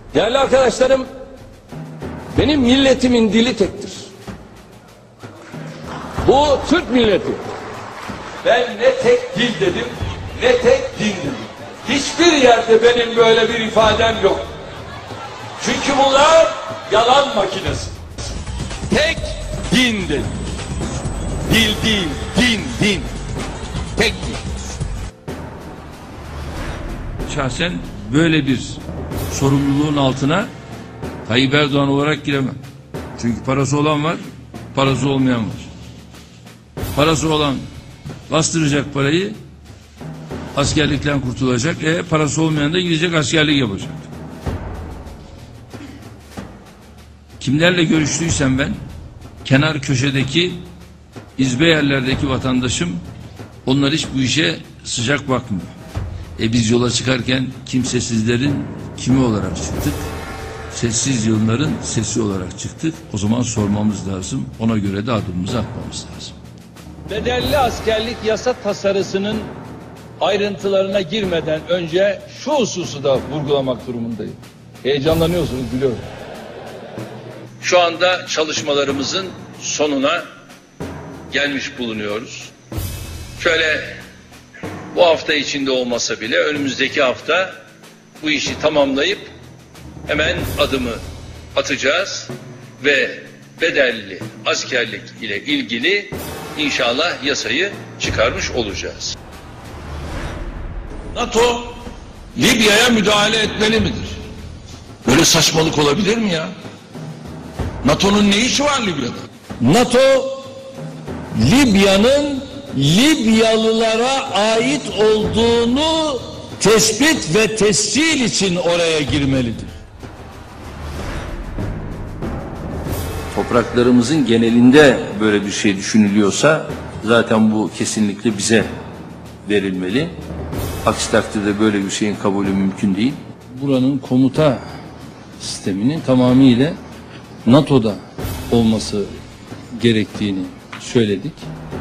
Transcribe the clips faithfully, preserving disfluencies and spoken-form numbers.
Değerli arkadaşlarım, benim milletimin dili tektir. Bu Türk milleti. Ben ne tek dil dedim, ne tek din dedim. Hiçbir yerde benim böyle bir ifadem yok. Çünkü bunlar yalan makinesi. Tek din dedim. Dil değil, din, din. Tek din. Şahsen böyle bir sorumluluğun altına Tayyip Erdoğan olarak giremem. Çünkü parası olan var, parası olmayan var. Parası olan bastıracak parayı, askerlikten kurtulacak. E parası olmayan da gidecek askerlik yapacak. Kimlerle görüştüysem ben, kenar köşedeki, izbe yerlerdeki vatandaşım, onlar hiç bu işe sıcak bakmıyor. E biz yola çıkarken kimsesizlerin kimi olarak çıktık? Sessiz yılların sesi olarak çıktık. O zaman sormamız lazım. Ona göre de adımımızı atmamız lazım. Bedelli askerlik yasa tasarısının ayrıntılarına girmeden önce şu hususu da vurgulamak durumundayım. Heyecanlanıyorsunuz biliyorum. Şu anda çalışmalarımızın sonuna gelmiş bulunuyoruz. Şöyle bu hafta içinde olmasa bile önümüzdeki hafta bu işi tamamlayıp hemen adımı atacağız ve bedelli askerlik ile ilgili inşallah yasayı çıkarmış olacağız. NATO Libya'ya müdahale etmeli midir? Böyle saçmalık olabilir mi ya? NATO'nun ne işi var Libya'da? NATO Libya'nın Libyalılara ait olduğunu tespit ve tescil için oraya girmelidir. Topraklarımızın genelinde böyle bir şey düşünülüyorsa zaten bu kesinlikle bize verilmeli. Aksi takdirde böyle bir şeyin kabulü mümkün değil. Buranın komuta sisteminin tamamıyla NATO'da olması gerektiğini söyledik.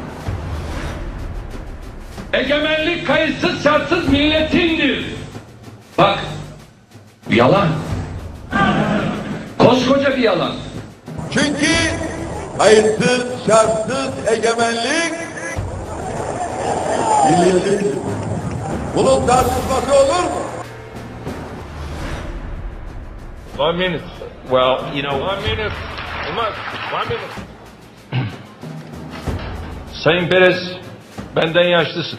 Egemenlik kayıtsız şartsız milletindir. Bak, yalan. Koskoca bir yalan. Çünkü kayıtsız şartsız egemenlik milletindir. Bunun tartışması olur mu? One minute. Well, you know, one minute. Umar, one minute. Sayın Perez, benden yaşlısın.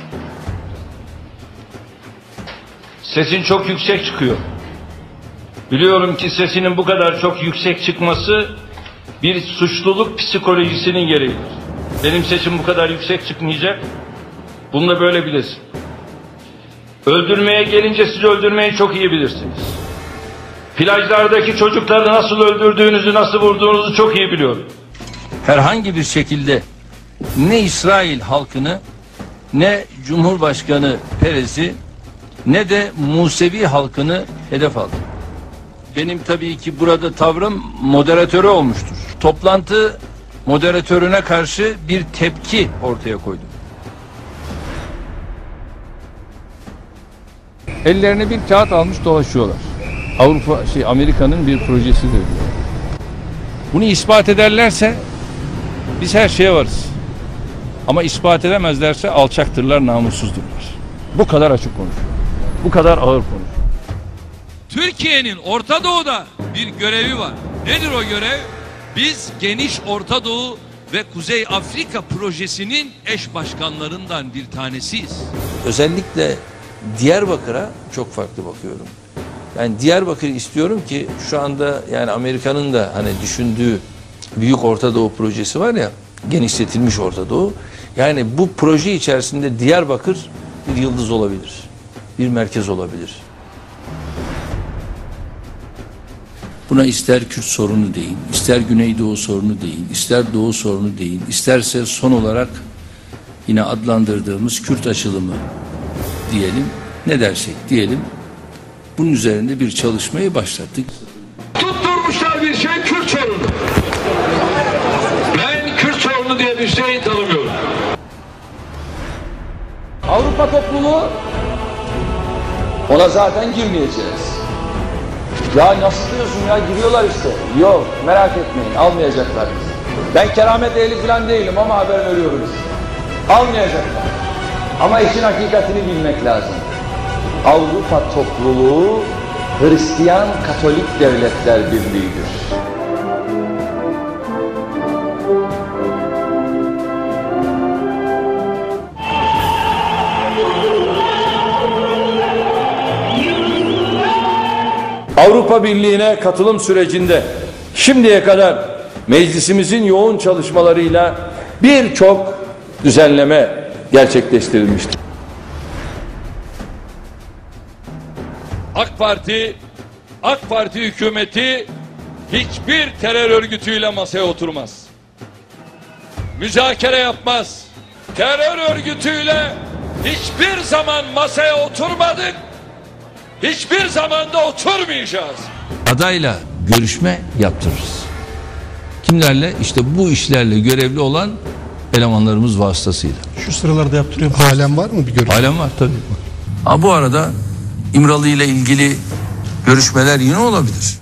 Sesin çok yüksek çıkıyor. Biliyorum ki sesinin bu kadar çok yüksek çıkması bir suçluluk psikolojisinin gereğidir. Benim sesim bu kadar yüksek çıkmayacak. Bunu da böyle bilesin. Öldürmeye gelince siz öldürmeyi çok iyi bilirsiniz. Plajlardaki çocukları nasıl öldürdüğünüzü, nasıl vurduğunuzu çok iyi biliyorum. Herhangi bir şekilde ne İsrail halkını, ne Cumhurbaşkanı Perez'i, ne de Musevi halkını hedef aldı. Benim tabii ki burada tavrım moderatörü olmuştur. Toplantı moderatörüne karşı bir tepki ortaya koydum. Ellerine bir kağıt almış dolaşıyorlar. Avrupa, şey Amerika'nın bir projesidir diyor. Bunu ispat ederlerse biz her şeye varız. Ama ispat edemezlerse alçaktırlar, namussuzdurlar. Bu kadar açık konuşuyor. Bu kadar ağır konuşuyor. Türkiye'nin Orta Doğu'da bir görevi var. Nedir o görev? Biz geniş Orta Doğu ve Kuzey Afrika projesinin eş başkanlarından bir tanesiyiz. Özellikle Diyarbakır'a çok farklı bakıyorum. Yani Diyarbakır istiyorum ki şu anda yani Amerika'nın da hani düşündüğü Büyük Orta Doğu projesi var ya, genişletilmiş Orta Doğu. Yani bu proje içerisinde Diyarbakır bir yıldız olabilir. Bir merkez olabilir. Buna ister Kürt sorunu deyin, ister Güneydoğu sorunu deyin, ister Doğu sorunu deyin, isterse son olarak yine adlandırdığımız Kürt açılımı diyelim, ne dersek diyelim. Bunun üzerinde bir çalışmayı başlattık. Tutturmuşlar bir şey Kürt sorunu. Ben Kürt sorunu diye bir şey tanımıyorum. Avrupa topluluğu, ona zaten girmeyeceğiz. Ya nasıl diyorsun ya, giriyorlar işte. Yok, merak etmeyin, almayacaklar bizi. Ben keramet ehli falan değilim ama haber veriyorum size. Almayacaklar. Ama işin hakikatini bilmek lazım. Avrupa topluluğu Hristiyan Katolik Devletler Birliği'dir. Avrupa Birliği'ne katılım sürecinde şimdiye kadar meclisimizin yoğun çalışmalarıyla birçok düzenleme gerçekleştirilmiştir. AK Parti, AK Parti hükümeti hiçbir terör örgütüyle masaya oturmaz. Müzakere yapmaz. Terör örgütüyle hiçbir zaman masaya oturmadık. Hiçbir zaman da oturmayacağız. Adayla görüşme yaptırırız. Kimlerle? İşte bu işlerle görevli olan elemanlarımız vasıtasıyla. Şu sıralarda yaptırıyor. Halen var mı bir görüşme? Halen var tabii. Ha, bu arada İmralı ile ilgili görüşmeler yine olabilir.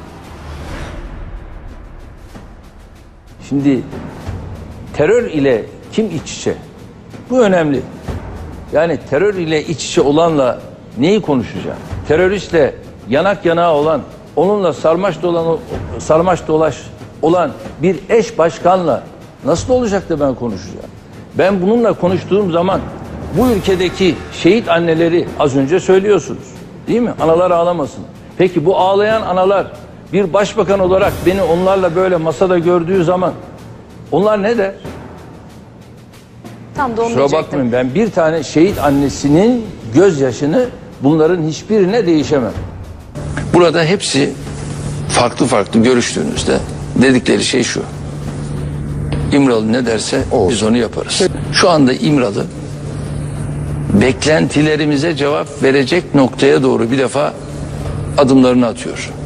Şimdi terör ile kim iç içe? Bu önemli. Yani terör ile iç içe olanla neyi konuşacağım? Teröristle yanak yanağa olan, onunla sarmaş dolan, sarmaş dolaş olan bir eş başkanla nasıl olacak da ben konuşacağım? Ben bununla konuştuğum zaman bu ülkedeki şehit anneleri az önce söylüyorsunuz. Değil mi? Analar ağlamasın. Peki bu ağlayan analar bir başbakan olarak beni onlarla böyle masada gördüğü zaman onlar ne der? Tam da onu Kusura diyecektim. bakmayın, ben bir tane şehit annesinin gözyaşını bunların hiçbirine değişemem. Burada hepsi farklı farklı görüştüğünüzde dedikleri şey şu: İmralı ne derse biz onu yaparız. Şu anda İmralı beklentilerimize cevap verecek noktaya doğru bir defa adımlarını atıyor.